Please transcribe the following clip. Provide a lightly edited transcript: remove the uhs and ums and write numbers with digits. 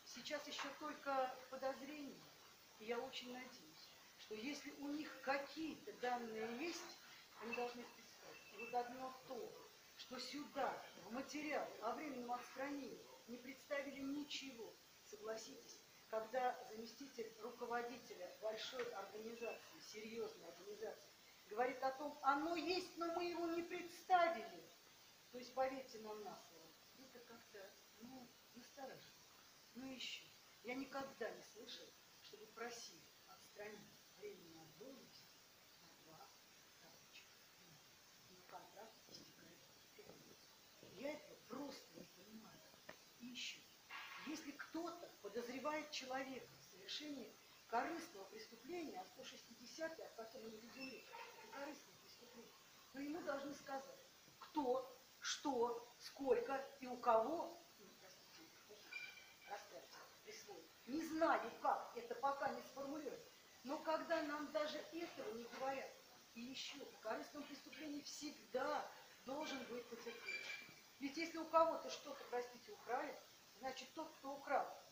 сейчас еще только подозрения. И я очень надеюсь, что если у них какие-то данные есть, они должны представить. И вот одно то, что сюда, в материал о временном отстранении не представили ничего, согласитесь, когда заместитель руководителя большой организации, серьезной организации, говорит о том, оно есть, но мы его не представили. То есть, поверьте нам на слово, это как-то, настораживает. Ну еще, я никогда не слышала, чтобы просили отстранить временно от должности на 2 рабочих дня. Но контракт истекает в пятницу. Я этого просто не понимаю. И еще, если кто-то подозревает человека в совершении корыстного преступления, а 160, о котором мы ведем речь, это корыстное преступление, то ему должны сказать, кто, что, сколько и у кого, присвоить. Не знаю, как, это пока не сформулировано. Но когда нам даже этого не говорят, и еще в корыстном преступлении всегда должен быть потерпевший. Ведь если у кого-то что-то, простите, украли, значит тот, кто украл,